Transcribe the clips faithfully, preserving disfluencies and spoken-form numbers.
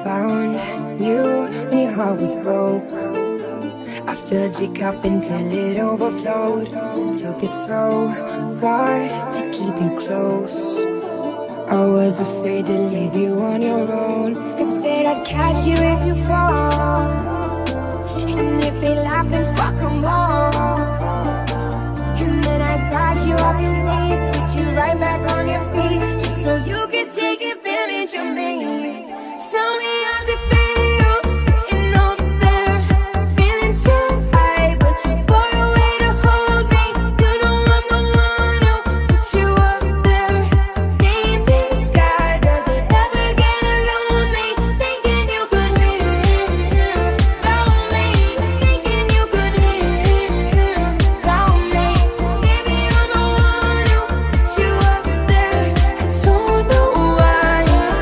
found you when your heart was broke. I filled your cup until it overflowed. Took it so far to keep you close. I was afraid to leave you on your own. I said I'd catch you if you fall, and if they laugh then fuck them all. And then I got you off your knees, put you right back on your feet, just so you could take advantage of me. Tell me how's it feel, sitting up there, feeling so high, but too far away to hold me. You know I'm the one who put you up there, name in the sky. Does it ever get lonely, thinking you could live without me, thinking you could live without me? Maybe I'm the one who put you up there. I don't know why.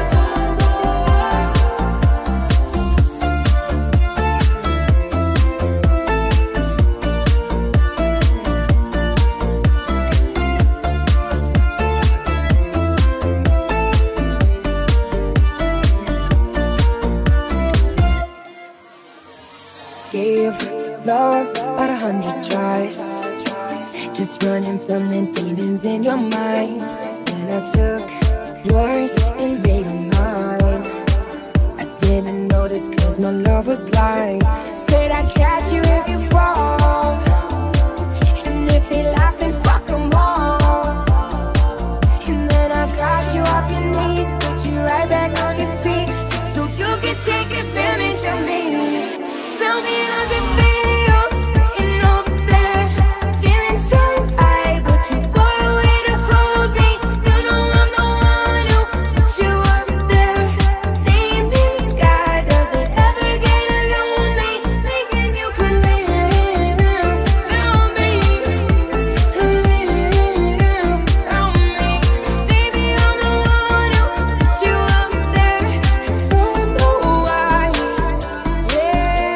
Gave love about a hundred tries, just running from the demons in your mind. Then I took yours and made them mine. I didn't notice cause my love was blind. Said I'd catch you if you fall, and if they laugh then fuck them all. And then I got you off your knees, put you right back on your feet, just so you could take advantage of me. Tell me how's it feel, sitting up there, feeling so high, but too far away to hold me. You know I'm the one who put you up there, name in the sky. Does it ever get lonely, thinking you could live without me, live without me? Baby, I'm the one who put you up there. I don't know why, yeah.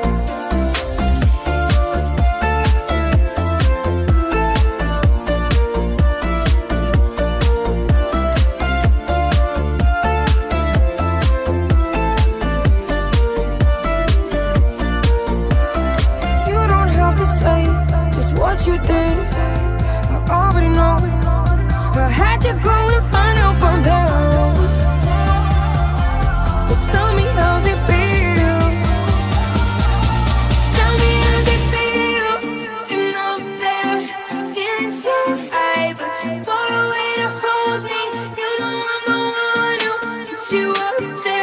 You don't have to say just what you did, I already know. I had to go and find out from them. So tell me how's it feel, tell me how's it feel, sitting up there, feeling so high, but too far away to hold me. You know I'm the one who put you up there.